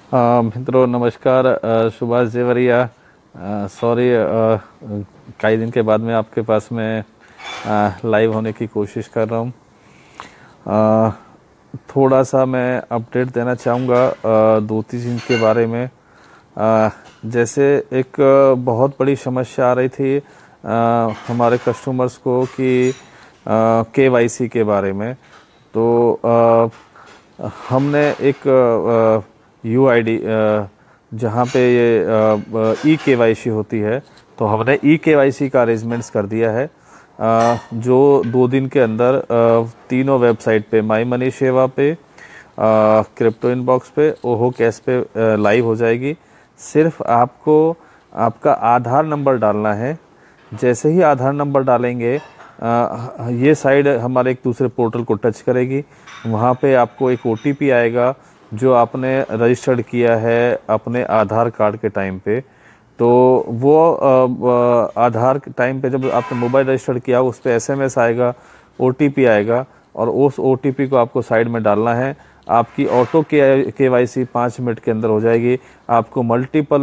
मित्रों नमस्कार। सुभाष जेवरिया। सॉरी, कई दिन के बाद मैं आपके पास में लाइव होने की कोशिश कर रहा हूँ। थोड़ा सा मैं अपडेट देना चाहूँगा दो तीन चीज़ के बारे में। जैसे एक बहुत बड़ी समस्या आ रही थी हमारे कस्टमर्स को कि केवाईसी के बारे में। तो हमने एक यूआईडी जहाँ पे ये ई केवाईसी होती है, तो हमने ई केवाईसी का अरेंजमेंट्स कर दिया है जो 2 दिन के अंदर तीनों वेबसाइट पे, माई मनी सेवा पे, क्रिप्टो इनबॉक्स पे, ओहो कैश पे लाइव हो जाएगी। सिर्फ आपको आपका आधार नंबर डालना है। जैसे ही आधार नंबर डालेंगे ये साइड हमारे एक दूसरे पोर्टल को टच करेगी। वहाँ पे आपको एक ओटीपी आएगा जो आपने रजिस्टर्ड किया है अपने आधार कार्ड के टाइम पे। तो वो आधार के टाइम पे जब आपने मोबाइल रजिस्टर्ड किया उस पर एसएमएस आएगा, ओटीपी आएगा, और उस ओटीपी को आपको साइड में डालना है। आपकी ऑटो केवाईसी 5 मिनट के अंदर हो जाएगी। आपको मल्टीपल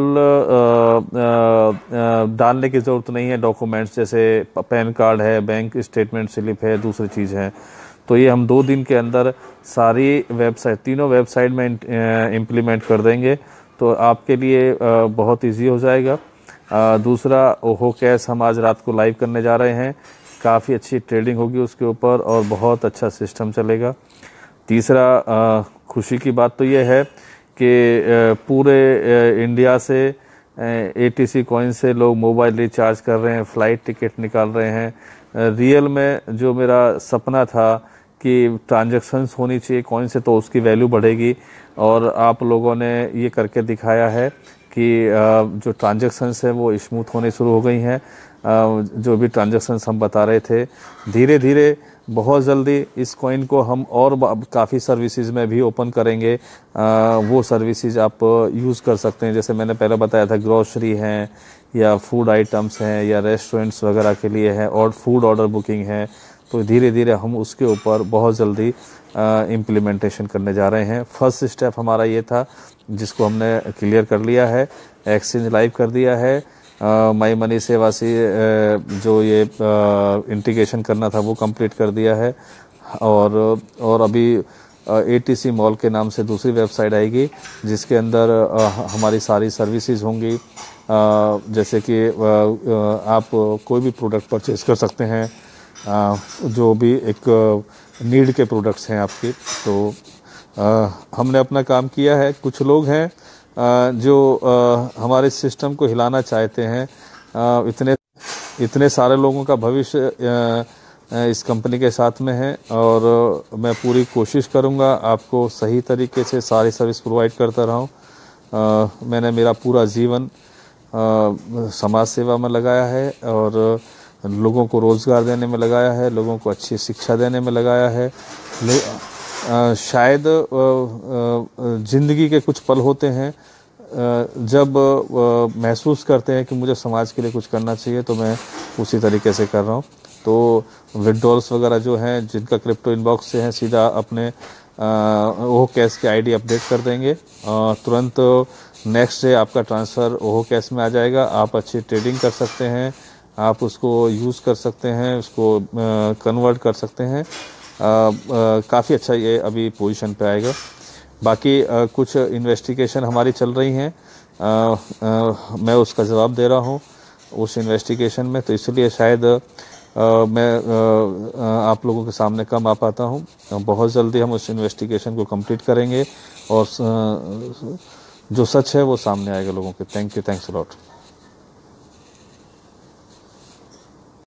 डालने की ज़रूरत नहीं है। डॉक्यूमेंट्स जैसे पैन कार्ड है, बैंक स्टेटमेंट स्लिप है, दूसरी चीज़ है। तो ये हम 2 दिन के अंदर सारी वेबसाइट, तीनों वेबसाइट में इम्प्लीमेंट कर देंगे। तो आपके लिए बहुत इजी हो जाएगा। दूसरा, ओहो कैश हम आज रात को लाइव करने जा रहे हैं। काफ़ी अच्छी ट्रेडिंग होगी उसके ऊपर और बहुत अच्छा सिस्टम चलेगा। तीसरा, खुशी की बात तो यह है कि पूरे इंडिया से एटीसी कॉइन से लोग मोबाइल रिचार्ज कर रहे हैं, फ़्लाइट टिकट निकाल रहे हैं। रियल में जो मेरा सपना था कि ट्रांजैक्शंस होनी चाहिए कॉइन से तो उसकी वैल्यू बढ़ेगी, और आप लोगों ने ये करके दिखाया है कि जो ट्रांजैक्शंस है वो स्मूथ होने शुरू हो गई हैं। जो भी ट्रांजैक्शंस हम बता रहे थे, धीरे धीरे बहुत जल्दी इस कॉइन को हम और काफ़ी सर्विसेज में भी ओपन करेंगे। वो सर्विसेज आप यूज़ कर सकते हैं। जैसे मैंने पहले बताया था, ग्रॉसरी हैं या फूड आइटम्स हैं या रेस्टोरेंट्स वगैरह के लिए है, और फूड ऑर्डर बुकिंग है। तो धीरे धीरे हम उसके ऊपर बहुत जल्दी इम्प्लीमेंटेशन करने जा रहे हैं। फर्स्ट स्टेप हमारा ये था जिसको हमने क्लियर कर लिया है, एक्सचेंज लाइव कर दिया है। माई मनी सेवा से जो ये इंटीग्रेशन करना था वो कंप्लीट कर दिया है। और अभी एटीसी मॉल के नाम से दूसरी वेबसाइट आएगी जिसके अंदर हमारी सारी सर्विसेज होंगी। जैसे कि आप कोई भी प्रोडक्ट परचेज कर सकते हैं, जो भी एक नीड के प्रोडक्ट्स हैं आपके। तो हमने अपना काम किया है। कुछ लोग हैं जो हमारे सिस्टम को हिलाना चाहते हैं। इतने सारे लोगों का भविष्य इस कंपनी के साथ में है, और मैं पूरी कोशिश करूंगा आपको सही तरीके से सारी सर्विस प्रोवाइड करता रहूं। मैंने मेरा पूरा जीवन समाज सेवा में लगाया है और लोगों को रोज़गार देने में लगाया है, लोगों को अच्छी शिक्षा देने में लगाया है। शायद ज़िंदगी के कुछ पल होते हैं जब महसूस करते हैं कि मुझे समाज के लिए कुछ करना चाहिए, तो मैं उसी तरीके से कर रहा हूँ। तो विड्रॉल्स वगैरह जो हैं जिनका क्रिप्टो इनबॉक्स से हैं, सीधा अपने ओहो कैश के आईडी अपडेट कर देंगे। तुरंत नेक्स्ट डे आपका ट्रांसफ़र ओहो कैश में आ जाएगा। आप अच्छी ट्रेडिंग कर सकते हैं, आप उसको यूज़ कर सकते हैं, उसको कन्वर्ट कर सकते हैं। काफ़ी अच्छा ये अभी पोजीशन पे आएगा। बाकी कुछ इन्वेस्टिगेशन हमारी चल रही हैं, मैं उसका जवाब दे रहा हूँ उस इन्वेस्टिगेशन में, तो इसलिए शायद मैं आप लोगों के सामने कम आ पाता हूँ। बहुत जल्दी हम उस इन्वेस्टिगेशन को कंप्लीट करेंगे और जो सच है वो सामने आएगा लोगों के। Thank you, thanks a lot.